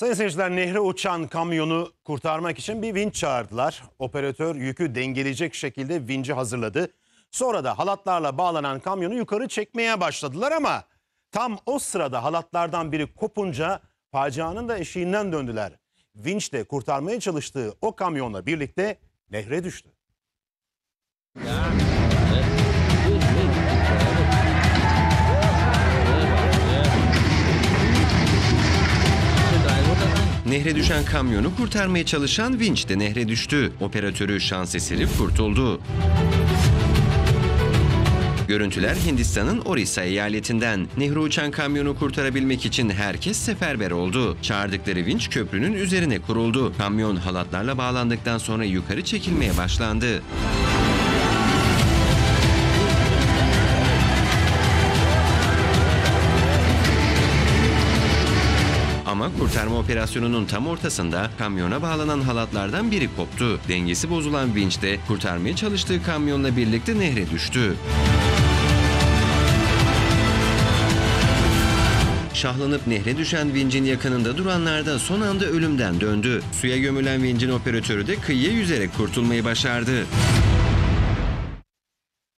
Sayın seyirciler, nehre uçan kamyonu kurtarmak için bir vinç çağırdılar. Operatör yükü dengeleyecek şekilde vinci hazırladı. Sonra da halatlarla bağlanan kamyonu yukarı çekmeye başladılar ama tam o sırada halatlardan biri kopunca facianın da eşiğinden döndüler. Vinç de kurtarmaya çalıştığı o kamyonla birlikte nehre düştü. Nehre düşen kamyonu kurtarmaya çalışan vinç de nehre düştü. Operatörü şans eseri kurtuldu. Görüntüler Hindistan'ın Orissa eyaletinden. Nehre uçan kamyonu kurtarabilmek için herkes seferber oldu. Çağırdıkları vinç köprünün üzerine kuruldu. Kamyon halatlarla bağlandıktan sonra yukarı çekilmeye başlandı. Ama kurtarma operasyonunun tam ortasında kamyona bağlanan halatlardan biri koptu. Dengesi bozulan vinç de kurtarmaya çalıştığı kamyonla birlikte nehre düştü. Şahlanıp nehre düşen vincin yakınında duranlar da son anda ölümden döndü. Suya gömülen vincin operatörü de kıyıya yüzerek kurtulmayı başardı.